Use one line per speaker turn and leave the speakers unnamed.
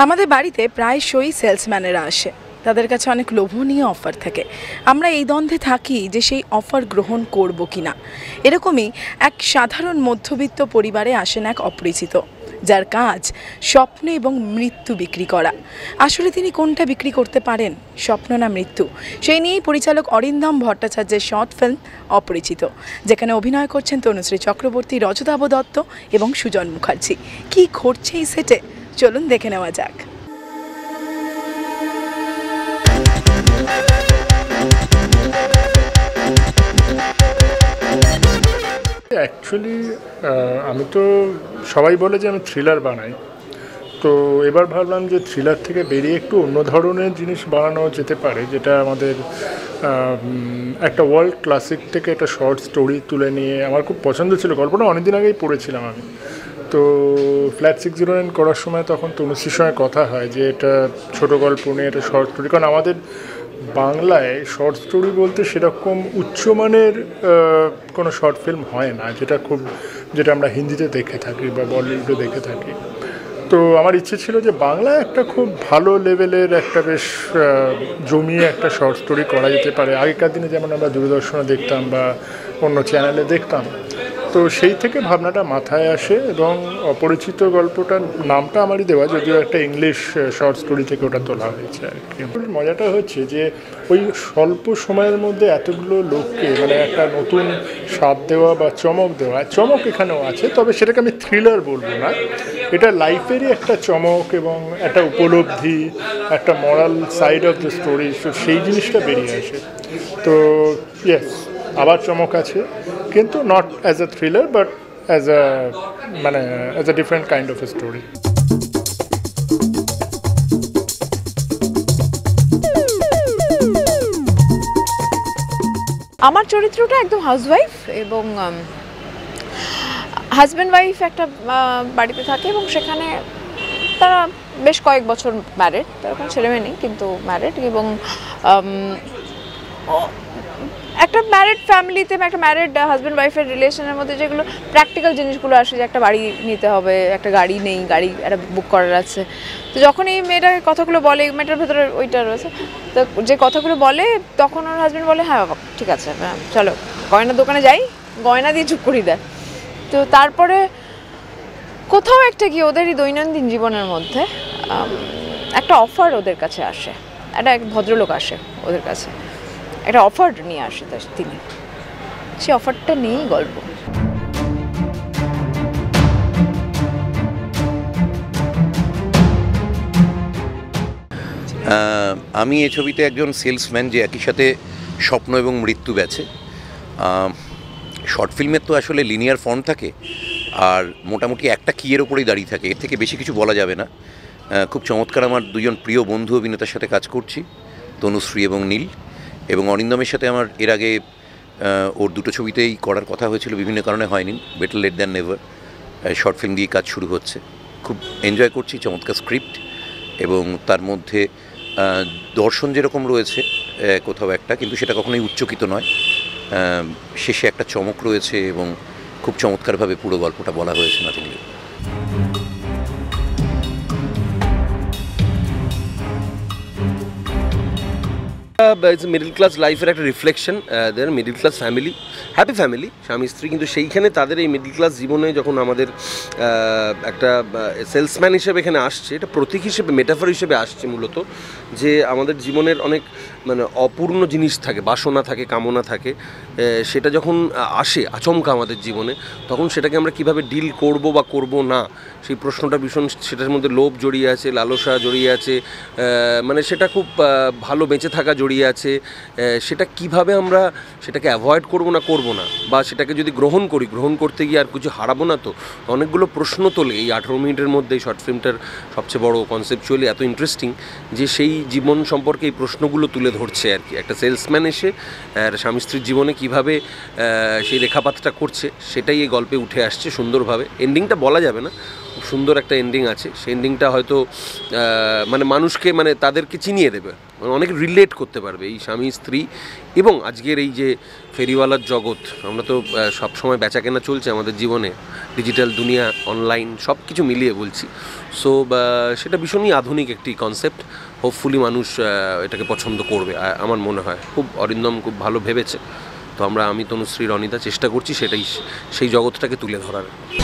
আমাদের বাড়িতে প্রায়শই সেলসম্যানেরা আসে, তাদের কাছে অনেক লোভনীয় অফার থাকে। আমরা এই দ্বন্দ্বে থাকি যে সেই অফার গ্রহণ করব কি না। এরকমই এক সাধারণ মধ্যবিত্ত পরিবারে আসেন এক অপরিচিত, যার কাজ স্বপ্ন এবং মৃত্যু বিক্রি করা। আসলে তিনি কোনটা বিক্রি করতে পারেন, স্বপ্ন না মৃত্যু? সেই নিয়েই পরিচালক অরিন্দম ভট্টাচার্যের শর্ট ফিল্ম অপরিচিত, যেখানে অভিনয় করছেন তনুশ্রী চক্রবর্তী, রজতাভ দত্ত এবং সুজন মুখার্জি। কি ঘটছে এই সেটে, চলুন দেখে নেওয়া যাক।
অ্যাকচুয়ালি আমি তো সবাই বলে যে আমি থ্রিলার বানাই, তো এবার ভাবলাম যে থ্রিলার থেকে বেরিয়ে একটু অন্য ধরনের জিনিস বানানো যেতে পারে, যেটা আমাদের একটা ওয়ার্ল্ড ক্লাসিক থেকে একটা শর্ট স্টোরি তুলে নিয়ে আমার খুব পছন্দ ছিল। গল্পটা অনেকদিন আগেই পড়েছিলাম আমি, তো ফ্ল্যাট 609 করার সময় তখন তনুশ্রীর সঙ্গে কথা হয় যে এটা ছোটো গল্প নিয়ে একটা শর্ট স্টোরি, কারণ আমাদের বাংলায় শর্ট স্টোরি বলতে সেরকম উচ্চমানের কোনো শর্ট ফিল্ম হয় না, যেটা আমরা হিন্দিতে দেখে থাকি বা বলিউডে দেখে থাকি। তো আমার ইচ্ছে ছিল যে বাংলায় একটা খুব ভালো লেভেলের একটা বেশ জমিয়ে একটা শর্ট স্টোরি করা যেতে পারে, আগেকার দিনে যেমন আমরা দূরদর্শনে দেখতাম বা অন্য চ্যানেলে দেখতাম। তো সেই থেকে ভাবনাটা মাথায় আসে এবং অপরিচিত গল্পটার নামটা আমারই দেওয়া, যদিও একটা ইংলিশ শর্ট স্টোরি থেকে ওটা তোলা হয়েছে আর কি। মজাটা হচ্ছে যে ওই স্বল্প সময়ের মধ্যে এতগুলো লোককে মানে একটা নতুন স্বাদ দেওয়া বা চমক দেওয়া, চমক এখানেও আছে, তবে সেটাকে আমি থ্রিলার বলবো না, এটা লাইফেরই একটা চমক এবং একটা উপলব্ধি, একটা moral side of the story, সেই জিনিসটা বেরিয়ে আসে। তো ইয়েস, আবার চমক আছে, কিন্তু not as a thriller but as a different kind of a story.
আমার চরিত্রটা একদম হাউসওয়াইফ এবং হাজব্যান্ড ওয়াইফ একটা বাড়িতে থাকে এবং সেখানে তারা বেশ কয়েক বছর ম্যারিড, তার কোনো ছেলে মেয়ে নেই কিন্তু ম্যারিড, এবং একটা ম্যারিড ফ্যামিলিতে একটা ম্যারিড হাজব্যান্ড ওয়াইফের রিলেশনের মধ্যে যেগুলো প্র্যাকটিক্যাল জিনিসগুলো আসে, যে একটা বাড়ি নিতে হবে, একটা গাড়ি নেই, গাড়ি একটা বুক করার আছে। তো যখন এই মেয়েটার কথাগুলো বলে, মেয়েটার ভেতরে ওইটা রয়েছে, তো যে কথাগুলো বলে তখন ওর হাজব্যান্ড বলে হ্যাঁ বাবা ঠিক আছে চলো গয়নার দোকানে যাই, গয়না দিয়ে চুপ করিয়ে দেয়। তো তারপরে কোথাও একটা গিয়ে ওদেরই দৈনন্দিন জীবনের মধ্যে একটা অফার ওদের কাছে আসে, একটা এক ভদ্রলোক আসে ওদের কাছে, একটা অফার নিয়ে আসে তিনি, সেই অফারটা নিয়েই গল্প।
আমি এই ছবিতে একজন সেলসম্যান যে একই সাথে স্বপ্ন এবং মৃত্যু বেচে। শর্ট ফিল্মের তো আসলে লিনিয়ার ফর্ম থাকে আর মোটামুটি একটা কিয়ের ওপরেই দাঁড়িয়ে থাকে, এর থেকে বেশি কিছু বলা যাবে না। খুব চমৎকার আমার দুজন প্রিয় বন্ধু অভিনেতার সাথে কাজ করছি, তনুশ্রী এবং নীল, এবং অরিন্দমের সাথে আমার এর আগে ওর দুটো ছবিতেই করার কথা হয়েছিল, বিভিন্ন কারণে হয়নি। Better late than never short film দিয়ে কাজ শুরু হচ্ছে, খুব এনজয় করছি। চমৎকার স্ক্রিপ্ট এবং তার মধ্যে দর্শন যেরকম রয়েছে কোথাও একটা, কিন্তু সেটা কখনোই উচ্চকিত নয়, শেষে একটা চমক রয়েছে এবং খুব চমৎকারভাবে পুরো গল্পটা বলা হয়েছে নাথিংলি।
ইটস মিডল ক্লাস লাইফের একটা রিফ্লেকশন, দের middle class family, happy family, স্বামী স্ত্রী, কিন্তু সেইখানে তাদের এই মিডল ক্লাস জীবনে যখন আমাদের একটা সেলসম্যান হিসেবে এখানে আসছে, এটা প্রতীক হিসেবে, মেটাফর হিসেবে আসছে মূলত, যে আমাদের জীবনের অনেক অপূর্ণ জিনিস থাকে, বাসনা থাকে, কামনা থাকে, সেটা যখন আসে আচমকা আমাদের জীবনে, তখন সেটাকে আমরা কিভাবে ডিল করব বা করব না, সেই প্রশ্নটা ভীষণ, সেটার মধ্যে লোভ জড়িয়ে আছে, লালসা জড়িয়ে আছে, সেটা খুব ভালো বেঁচে থাকা জড়িয়ে আছে। সেটা কিভাবে আমরা সেটাকে অ্যাভয়েড করব না, বা সেটাকে যদি গ্রহণ করতে গিয়ে আর কিছু হারাবো না, তো অনেকগুলো প্রশ্ন তোলে এই 18 মিনিটের মধ্যে। এই শর্ট ফিল্মটার সবচেয়ে বড় কনসেপচুয়ালি এত ইন্টারেস্টিং যে সেই জীবন সম্পর্কে এই প্রশ্নগুলো তুলে ধরছে আর কি। একটা সেলসম্যান এসে স্বামী স্ত্রীর জীবনে কীভাবে সেই রেখাপাতটা করছে, সেটাই এই গল্পে উঠে আসছে সুন্দরভাবে। এন্ডিংটা বলা যাবে না, খুব সুন্দর একটা এন্ডিং আছে, সেই এন্ডিংটা হয়তো মানুষকে তাদেরকে চিনিয়ে দেবে। অনেক রিলেট করতে পারবে এই স্বামী স্ত্রী। এবং আজকের এই যে ফেরিওয়ালার জগৎ, আমরা তো সবসময় বেচা কেনা চলছে আমাদের জীবনে, ডিজিটাল দুনিয়া, অনলাইন সব কিছু মিলিয়ে বলছি। সো সেটা ভীষণই আধুনিক একটি কনসেপ্ট। হোপফুলি মানুষ এটাকে পছন্দ করবে আমার মনে হয়। খুব অরিন্দম খুব ভালো ভেবেছে। তো আমি তনুশ্রী রনিতা চেষ্টা করছি সেই জগৎটাকে তুলে ধরার।